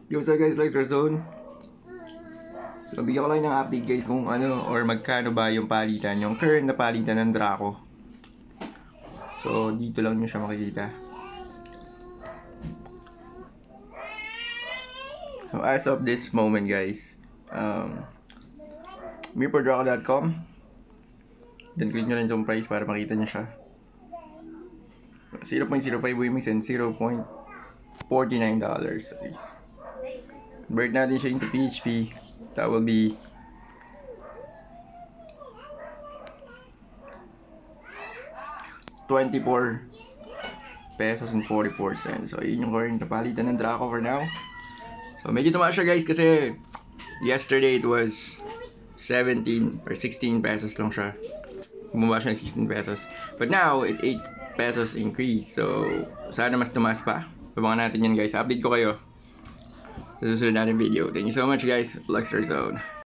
Yo, so guys, like Zone. So, bigyan ko lang ng update guys kung ano or magkano ba yung palitan, yung current na palitan ng Draco. So, dito lang nyo siya makikita. So, as of this moment guys, mirpordraco.com, then click nyo lang yung price para makita nyo siya. 0.05 Wimix and $0.49 guys. Convert natin siya into PHP. That will be $24 and 44 cents. So, yun yung current na palitan ng Draco for now. So, medyo tumaas siya guys kasi yesterday it was 17 or 16 pesos lang siya. Bumaba siya ng 16 pesos. But now, it 8 pesos increase. So, sana mas tumaas pa. Abangan natin yan guys. Update ko kayo sa susunod natin video. Thank you so much guys. Luxor Zone.